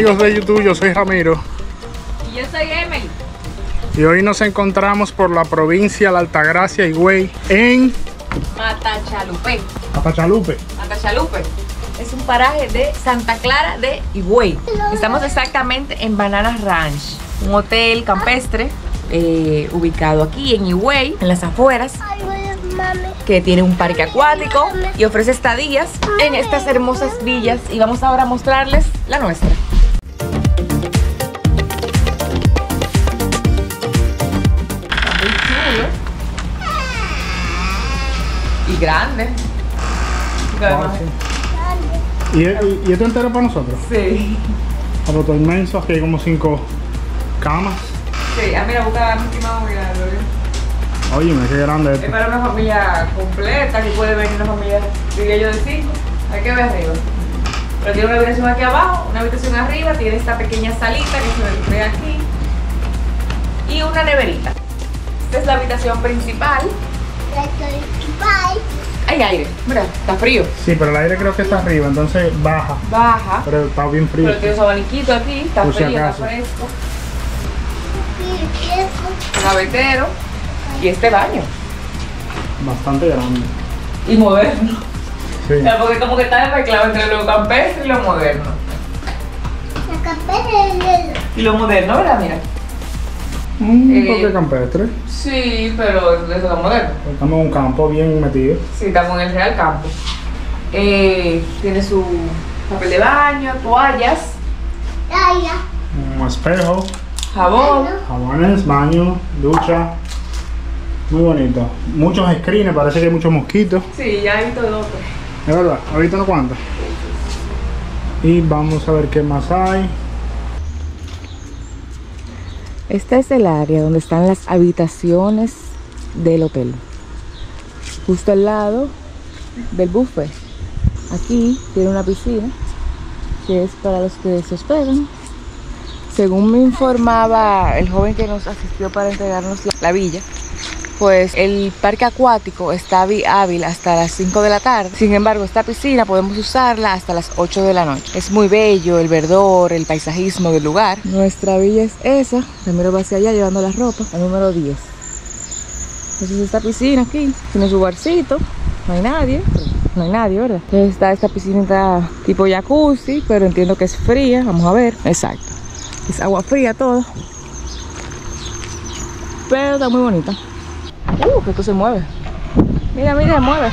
amigos de YouTube, yo soy Ramiro. Y yo soy Emily. Y hoy nos encontramos por la provincia de la Altagracia, Higüey, en Matachalupe. Matachalupe. Matachalupe es un paraje de Santa Clara de Higüey. Estamos exactamente en Banana Ranch, un hotel campestre ubicado aquí en Higüey, en las afueras, que tiene un parque acuático y ofrece estadías en estas hermosas villas. Y vamos ahora a mostrarles la nuestra. Muy chulo y grande. ¿Y esto entero para nosotros? Sí. Auto inmenso, aquí hay como 5 camas. Sí, mira, busca mi estimado, mira. Oye, qué grande esto. Es para una familia completa, que puede venir una familia, diría yo, de 5. Hay que ver arriba. Pero tiene una habitación aquí abajo, una habitación arriba, tiene esta pequeña salita que se ve aquí y una neverita. Esta es la habitación principal. Hay aire, mira, está frío. Sí, pero el aire creo que está arriba, entonces baja. Baja. Pero está bien frío. Pero tiene su abaniquito aquí, está Por si frío, está acaso. fresco. Un gavetero y este baño. Bastante grande. Y moderno. Sí. O sea, porque como que está mezclado entre lo campestre y lo moderno. Y lo moderno, ¿verdad? Mira. Un poco campestre. Sí, pero eso es moderno. Estamos en un campo bien metido. Sí, estamos en el real campo. Tiene su papel de baño, toallas, Un espejo, jabón. jabones, baño, ducha. Muy bonito. Muchos screens, parece que hay muchos mosquitos. Sí, ya hay todo. Es verdad, ahorita no cuenta. Y vamos a ver qué más hay. Este es el área donde están las habitaciones del hotel. Justo al lado del buffet. Aquí tiene una piscina que es para los que se hospedan. Según me informaba el joven que nos asistió para entregarnos la villa, pues el parque acuático está hábil hasta las 5 de la tarde. Sin embargo, esta piscina podemos usarla hasta las 8 de la noche. Es muy bello el verdor, el paisajismo del lugar. Nuestra villa es esa. Ramiro va hacia allá llevando la ropa, la número 10. Entonces esta piscina aquí tiene su barcito. No hay nadie. No hay nadie, ¿verdad? Entonces esta piscina está tipo jacuzzi, pero entiendo que es fría. Vamos a ver. Exacto. Es agua fría todo. Pero está muy bonita. Que esto se mueve. Mira, mira, se mueve.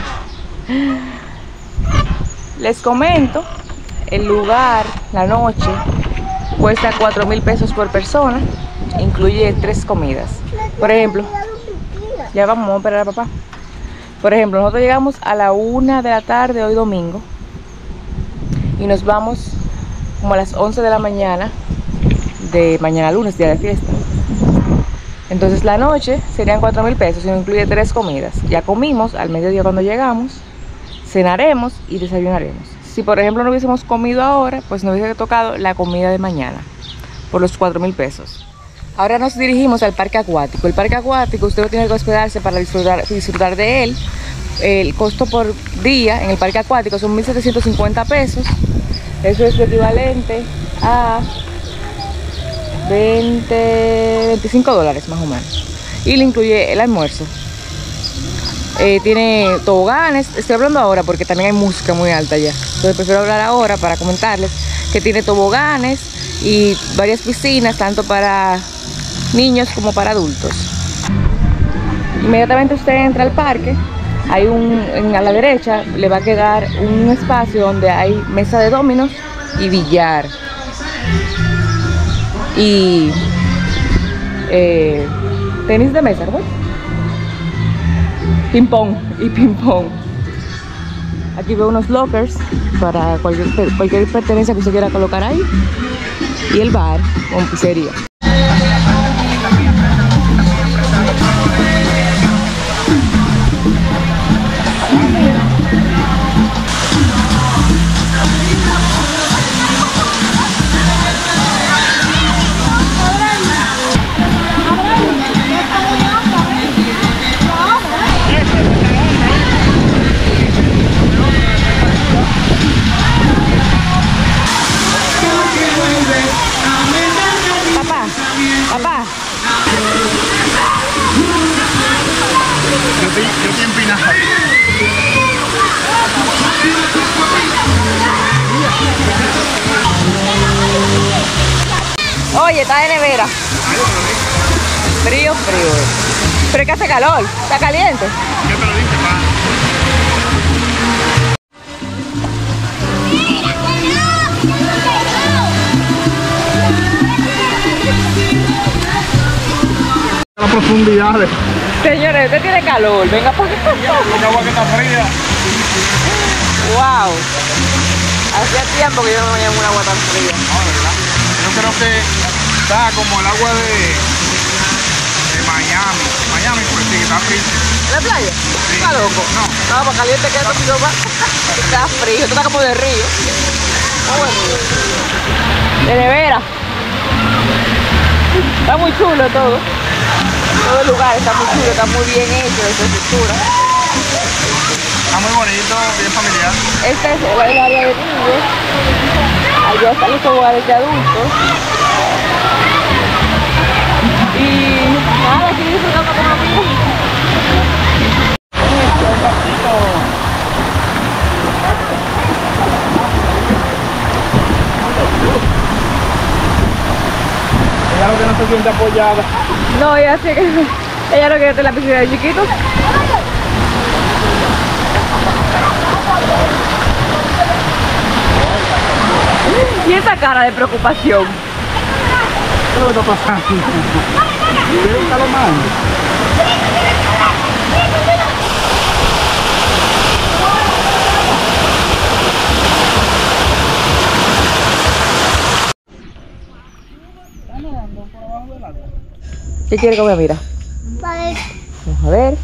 Les comento, el lugar, la noche, cuesta 4,000 pesos por persona. Incluye 3 comidas. Por ejemplo, ya vamos a esperar a papá. Por ejemplo, nosotros llegamos a la 1 de la tarde hoy domingo. Y nos vamos como a las 11 de la mañana de mañana lunes, día de fiesta. Entonces la noche serían 4,000 pesos y incluye 3 comidas. Ya comimos al mediodía cuando llegamos, cenaremos y desayunaremos. Si por ejemplo no hubiésemos comido ahora, pues nos hubiese tocado la comida de mañana por los 4,000 pesos. Ahora nos dirigimos al parque acuático. El parque acuático usted no tiene que hospedarse para disfrutar de él. El costo por día en el parque acuático son 1.750 pesos. Eso es equivalente a 25 dólares más o menos. Y le incluye el almuerzo. Tiene toboganes. Estoy hablando ahora porque también hay música muy alta allá. Entonces prefiero hablar ahora para comentarles que tiene toboganes y varias piscinas, tanto para niños como para adultos. Inmediatamente usted entra al parque. Hay a la derecha le va a quedar un espacio donde hay mesa de dominos y billar. Y tenis de mesa, ¿no? Ping pong y ping pong. Aquí veo unos lockers para cualquier pertenencia que usted quiera colocar ahí. Y el bar con pizzería. Papá. Yo estoy empinado. Oye, está de nevera. Frío, frío. Pero es que hace calor. Está caliente. ¿Qué te lo dije, pa? Las profundidades. Señores, usted tiene calor. Venga, por favor. El agua que está fría. Wow. Hacía tiempo que yo no me bañaba en un agua tan fría. No, de verdad. Yo creo que está como el agua de Miami. Miami, pues sí, está frío. ¿En la playa? Sí. ¿Está loco? No. No, para caliente que esto, tío, va. Está frío, esto está como de río. De nevera. Está muy chulo todo. Todo el lugar está muy chulo, está muy bien hecho de su estructura. Está muy bonito, bien familiar. Este es el área de niños. Allá están los hogares de adultos. Y nada, aquí disfrutando con amigos. Ella lo que no se siente apoyada. No, ella sí que ella no quiere tener la piscina de chiquitos. Y esa cara de preocupación. ¿Qué es lo que está pasando? ¿Quieres estar mal? ¿Qué quiere comer? Mira. Vamos a ver.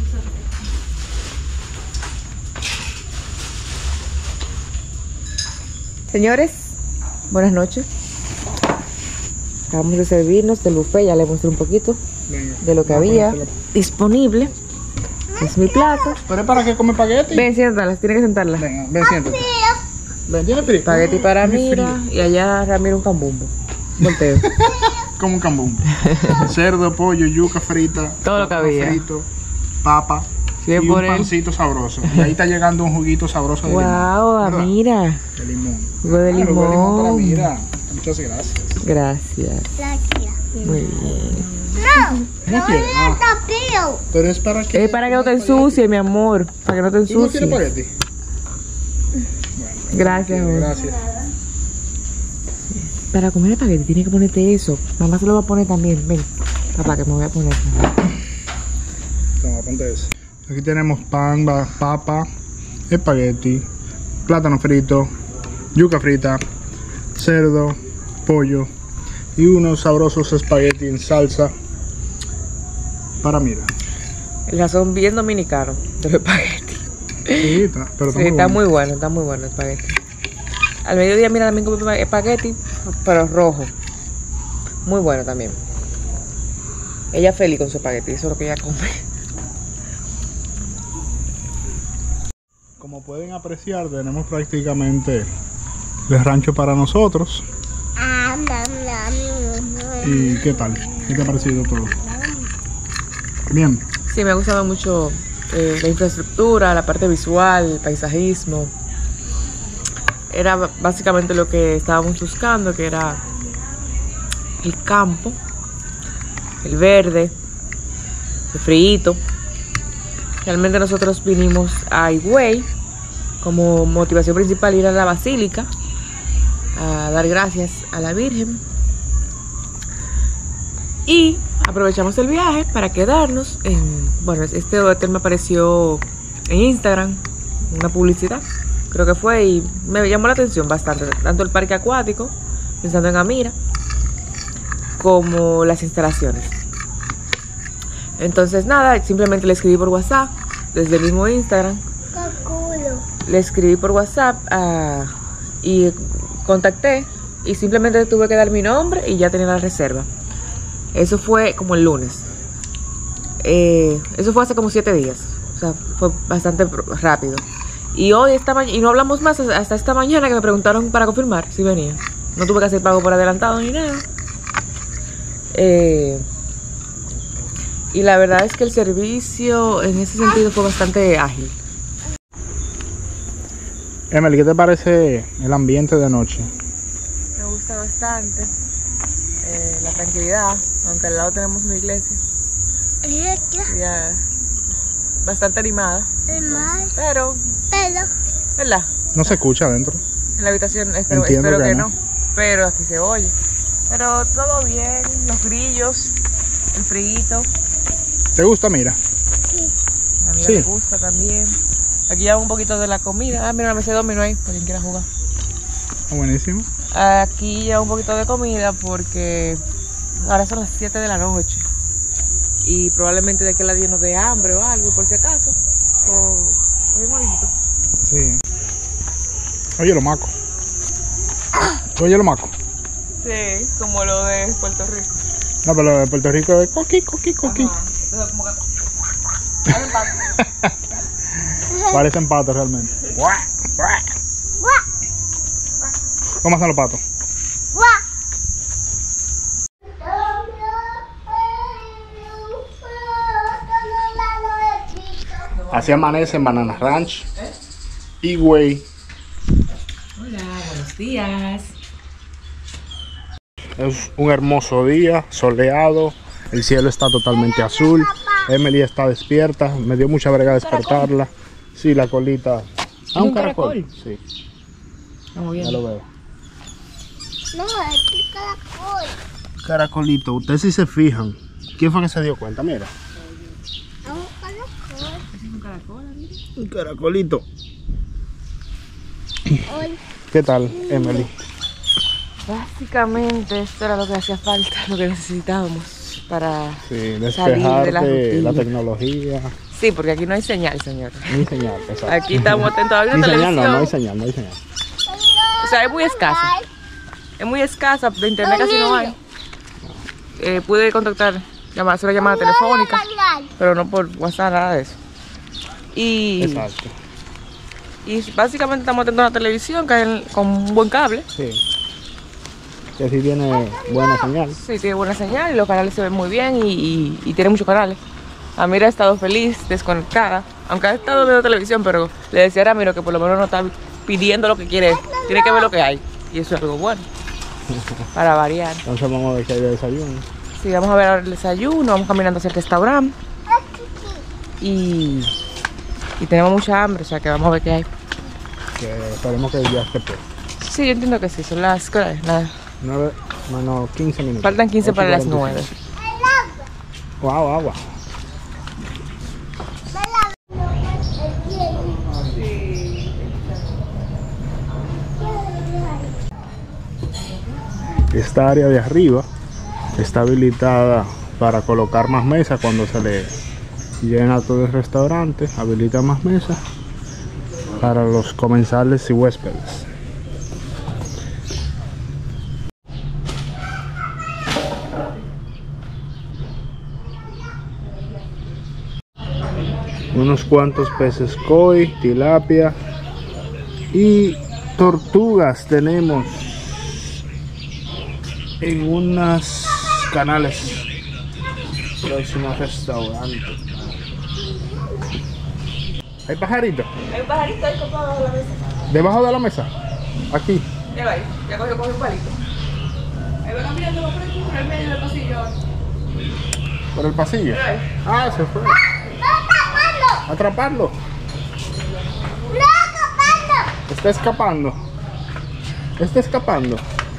Señores, buenas noches. Acabamos de servirnos del buffet, ya les mostré un poquito de lo que había disponible. Es mi plato. ¿Pero es para qué come espagueti? Ven, siéntalas, tiene que sentarlas. Venga, ven, siéntate. Ven, tiene frío. Espagueti para Mira y allá Ramiro un cambumbo. Volteo. Como un cambumbo. Cerdo, pollo, yuca frita. Todo lo que había. Frito, papa. Sí, y por un él. pancito sabroso. Y ahí está llegando un juguito sabroso de limón. Wow, ¿Verdad? mira. De limón. Jugo de Claro, jugo de limón para limón. Mira. Muchas gracias. Gracias. Muy bien. ¿No quieres? Pero es para que... Es para que no te ensucie, mi amor. Para que no te ¿Tú no quieres ensucie. espagueti? Gracias, amor. Gracias. Para comer espagueti tienes que ponerte eso. Mamá se lo va a poner también. Ven, papá, que me voy a poner. Toma, ponte eso. Aquí tenemos pan, papa, espagueti, plátano frito, yuca frita, cerdo, pollo y unos sabrosos espagueti en salsa para Mira. El sazón bien dominicano de los espagueti. Sí, está, pero Sí, está muy bueno el espagueti. Al mediodía, Mira, también come espagueti, pero rojo. Muy bueno también. Ella feliz con su espagueti, eso es lo que ella come. Como pueden apreciar, tenemos prácticamente el rancho para nosotros. ¿Y qué tal? ¿Qué te ha parecido todo? Bien. Sí, me ha gustado mucho la infraestructura, la parte visual, el paisajismo. Era básicamente lo que estábamos buscando, que era el campo, el verde, el frío. Realmente nosotros vinimos a Higüey como motivación principal ir a la basílica a dar gracias a la Virgen. Y aprovechamos el viaje para quedarnos en... Bueno, este hotel me apareció en Instagram, una publicidad, creo que fue, y me llamó la atención bastante. Tanto el parque acuático, pensando en Amira, como las instalaciones. Entonces nada, simplemente le escribí por WhatsApp, desde el mismo Instagram. Le escribí por WhatsApp y contacté, y simplemente tuve que dar mi nombre y ya tenía la reserva. Eso fue como el lunes. Eso fue hace como 7 días. O sea, fue bastante rápido. Y hoy, y no hablamos más hasta esta mañana que me preguntaron para confirmar si venía. No tuve que hacer pago por adelantado ni nada. Y la verdad es que el servicio en ese sentido fue bastante ágil. Emily, ¿qué te parece el ambiente de noche? Me gusta bastante la tranquilidad, aunque al lado tenemos una iglesia. Ya, bastante animada. Pero, ¿verdad? No se escucha adentro. En la habitación espero que no. Pero aquí se oye. Pero todo bien, los grillos, el friguito. ¿Te gusta, Mira? A mí me gusta también. Aquí ya un poquito de la comida. Ah, mira, la mesa de dominó ahí, por quien quiera jugar. Buenísimo. Aquí ya un poquito de comida porque ahora son las 7 de la noche. Y probablemente de aquí a las 10 nos dé hambre o algo, por si acaso. O molito. Sí. Oye, lo maco. Oye, lo maco. Sí, como lo de Puerto Rico. No, pero lo de Puerto Rico es coqui. Ajá. Entonces, como que... Parecen patos realmente. ¿Cómo hacen los patos? Así amanece en Banana Ranch. Higüey. Hola, buenos días. Es un hermoso día, soleado. El cielo está totalmente azul. Emily está despierta. Me dio mucha verga despertarla. Sí, la colita. Ah, un caracol. Sí. Muy bien. Ya lo veo. No, es el caracol. Caracolito, ustedes si se fijan. ¿Quién fue que se dio cuenta? Mira. Es un caracol. ¿Es un caracol, amigo? Un caracolito. Hoy. ¿Qué tal, Emily? Básicamente esto era lo que hacía falta, lo que necesitábamos para Sí, salir de la despejarte, rutina. la tecnología. Sí, porque aquí no hay señal, señor. Ni señal, exacto. Aquí estamos atentos a ver Ni una señal, televisión. no hay señal, no hay señal. O sea, es muy escasa. Es muy escasa, de internet casi no hay. Pude contactar, hacer una llamada telefónica, pero no por WhatsApp, nada de eso. Exacto. Y básicamente estamos atentos a la televisión con un buen cable. Sí. Que sí tiene buena señal. Sí, tiene buena señal y los canales se ven muy bien y tiene muchos canales. Amira ha estado feliz, desconectada, aunque ha estado viendo televisión, pero le decía a Ramiro que por lo menos no está pidiendo lo que quiere, tiene que ver lo que hay. Y eso es algo bueno, para variar. Entonces vamos a ver qué hay de desayuno. Sí, vamos a ver ahora el desayuno, vamos caminando hacia el restaurante y tenemos mucha hambre, o sea que vamos a ver qué hay. Que esperemos que ya esté pues. Sí, yo entiendo que sí, son las 9 menos 15 minutos. faltan 15 para las 8:45. 9. Wow, agua. Esta área de arriba está habilitada para colocar más mesas cuando se le llena todo el restaurante. Habilita más mesas para los comensales y huéspedes. Unos cuantos peces koi, tilapia y tortugas tenemos en unos canales próximos restaurantes. ¿Hay pajaritos? Hay un pajarito ahí copado bajo la mesa. ¿Debajo de la mesa? Aquí. Mira ahí, ya cogió un palito. Ahí va caminando por aquí, por el medio del pasillo. ¿Por el pasillo? Mira ahí. Ah, se fue. Atraparlo. Está escapando. Está escapando.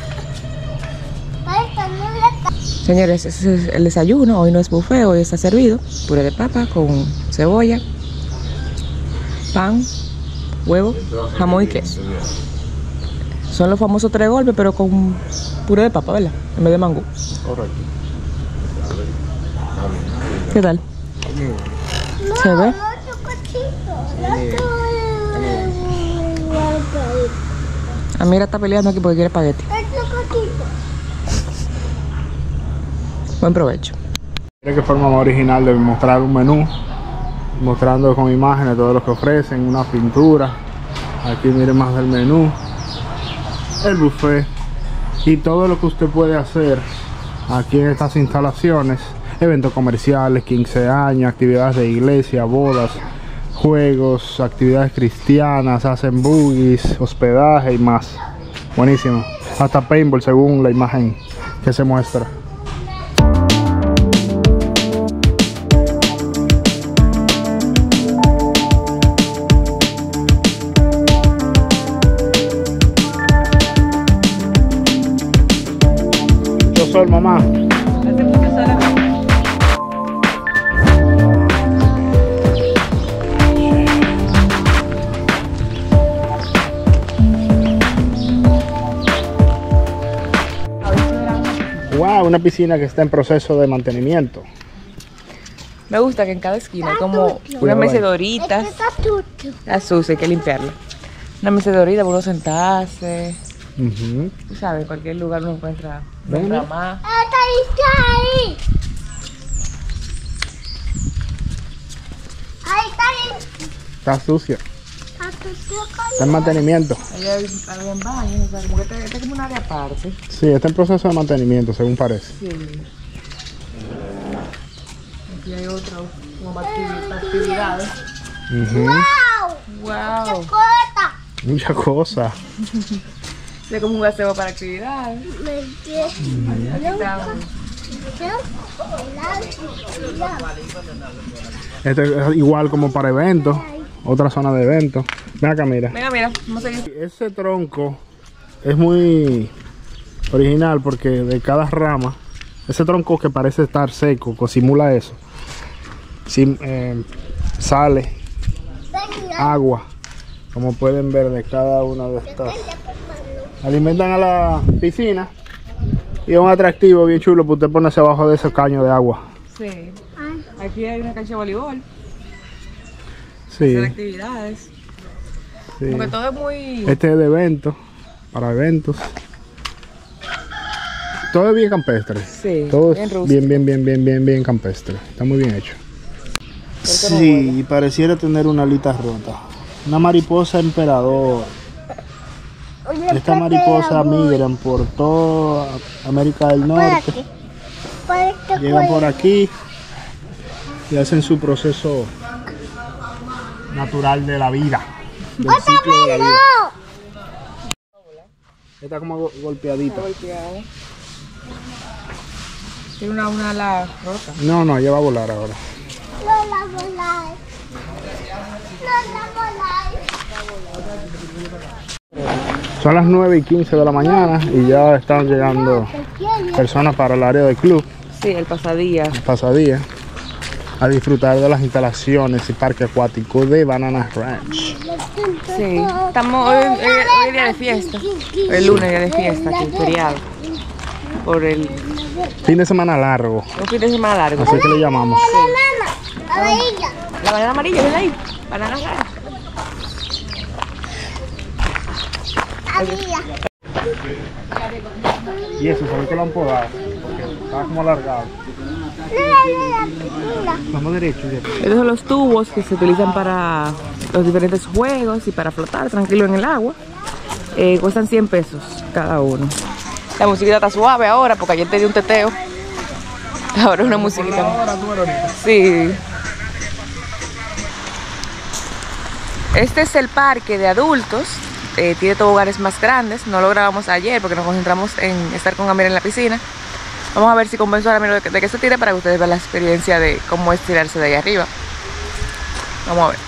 Señores, ese es el desayuno. Hoy no es buffet, hoy está servido. Puré de papa con cebolla, pan, huevo, jamón y queso. Son los famosos 3 golpes, pero con puré de papa, ¿verdad? En vez de mangú. Correcto. ¿Qué tal? Muy bueno. ¿Se ve? Amira está peleando aquí porque quiere espagueti. Buen provecho. ¿De qué forma más original de mostrar un menú? Mostrando con imágenes todo lo que ofrecen, una pintura. Aquí miren más del menú, el buffet y todo lo que usted puede hacer aquí en estas instalaciones, eventos comerciales, 15 años, actividades de iglesia, bodas, juegos, actividades cristianas, hacen boogies, hospedaje y más. Buenísimo. Hasta paintball según la imagen que se muestra. Mucho sol, mamá. Wow, una piscina que está en proceso de mantenimiento. Me gusta que en cada esquina hay como unas mecedoritas. La sucia, hay que limpiarla. Una mecedorita para uno sentarse. Tú sabes, en cualquier lugar uno encuentra una más. Ahí. Está sucia. Está en mantenimiento. Allá hay un baño, o sea, como que este es como un área aparte. Sí, está en proceso de mantenimiento, según parece. Sí. Aquí hay otro, como actividades. Wow. Mucha cosa. Es como un gazebo para actividades. Este es igual como para eventos. Otra zona de eventos. Ven acá, mira. Mira, vamos a seguir. Ese tronco es muy original porque de cada rama, ese tronco que parece estar seco, que simula eso, sale agua, como pueden ver de cada una de estas. Alimentan a la piscina y es un atractivo bien chulo para usted ponerse abajo de ese caño de agua. Sí. Aquí hay una cancha de voleibol. Sí. Hacer actividades. Sí. Porque todo es muy... Este es de eventos, para eventos. Todo es bien campestre. Sí, todo bien es rústico. bien campestre. Está muy bien hecho. Sí, pareciera tener una alita rota. Una mariposa emperador. Esta mariposa migran por toda América del Norte. Llegan por aquí y hacen su proceso natural de la vida. Del ciclo de la vida. Está como golpeadita. Tiene una ala rota. No, ella va a volar ahora. Son las 9:15 de la mañana y ya están llegando personas para el área del club. Sí, el pasadía. Pasadía a disfrutar de las instalaciones y parque acuático de Banana Ranch. Sí, estamos hoy es día de fiesta. El lunes día de fiesta, aquí feriado. Por el Fin de semana largo, un fin de semana largo. así que le llamamos. La banana amarilla, ven ahí. Banana rara. Y eso, ¿sabes que lo han podado? Porque estaba como alargado. Vamos derecho. Estos son los tubos que se utilizan para los diferentes juegos y para flotar tranquilo en el agua. Cuestan 100 pesos cada uno. La musiquita está suave ahora porque ayer te di un teteo. Ahora es una musiquita. Sí. Este es el parque de adultos. Tiene toboganes más grandes. No lo grabamos ayer porque nos concentramos en estar con Amir en la piscina. Vamos a ver si convenzo a Amir de que se tire para que ustedes vean la experiencia de cómo es tirarse de ahí arriba. Vamos a ver.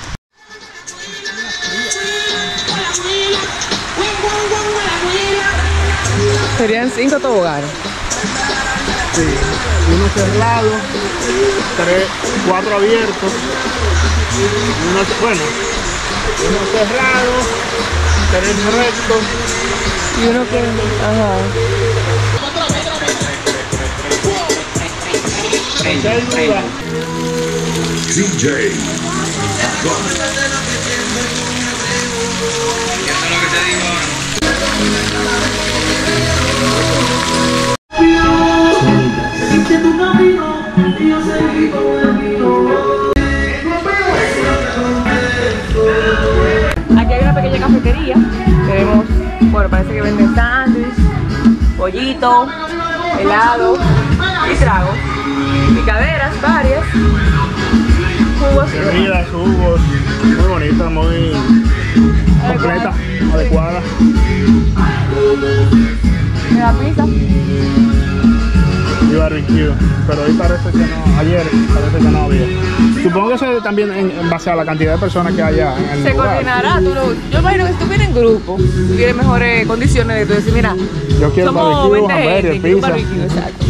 Serían 5 toboganes. Sí, uno cerrado, 4 abiertos, uno cerrado, 3 rectos y uno que... Ajá. DJ. Aquí hay una pequeña cafetería. Tenemos, bueno, parece que venden sándwich, pollito, helado y tragos, picaderas varias, jugos y demás. Bebidas, jugos, muy bonita, muy completa, adecuada. La pizza. Y barbecue, pero hoy parece que no, ayer parece que no había. Supongo que eso es también en base a la cantidad de personas que haya en el Se lugar. coordinará, yo imagino que si tú vienes en grupo, tú tienes mejores condiciones de tú decir, mira, Yo quiero somos barbecue, 20 hamburgues, gente, quiero un pizza. barbecue, exacto.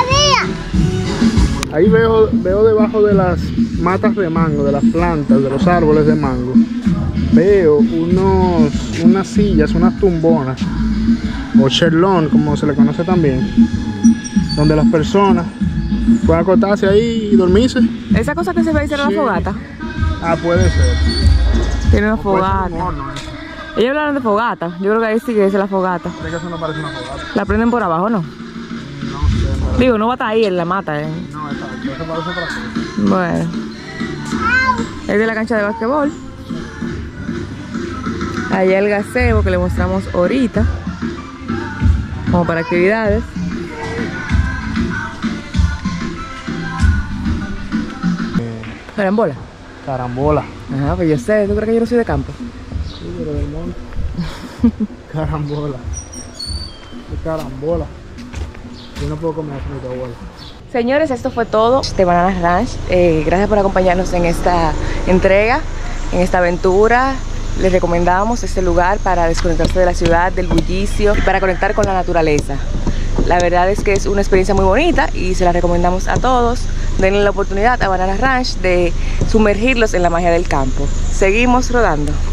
Ahí veo debajo de las matas de mango, de las plantas, de los árboles de mango, veo unas sillas, unas tumbonas, o cherlón, como se le conoce también, donde las personas pueden acostarse ahí y dormirse. Esa cosa que se ve ahí será Sí. la fogata. Ah, puede ser. Tiene una Puede ser un fogata. horno, eso. Ellos hablaron de fogata. Yo creo que ahí sí que es la fogata. Creo que eso no parece una fogata. La prenden por abajo, ¿no? No sé, Digo, no va a estar ahí en la mata. no, exacto, eso parece otra cosa. Bueno. Es de la cancha de basquetbol. Allá el gazebo que le mostramos ahorita. Como para actividades. Carambola. Carambola. Ajá, pues yo sé. ¿Tú crees que yo no soy de campo? Sí, pero del monte. Carambola. Qué carambola. Yo no puedo comer eso ni tu abuela. Señores, esto fue todo de Bananas Ranch. Gracias por acompañarnos en esta entrega, en esta aventura. Les recomendamos este lugar para desconectarse de la ciudad, del bullicio y para conectar con la naturaleza. La verdad es que es una experiencia muy bonita y se la recomendamos a todos. Denle la oportunidad a Bananas Ranch de sumergirlos en la magia del campo. Seguimos rodando.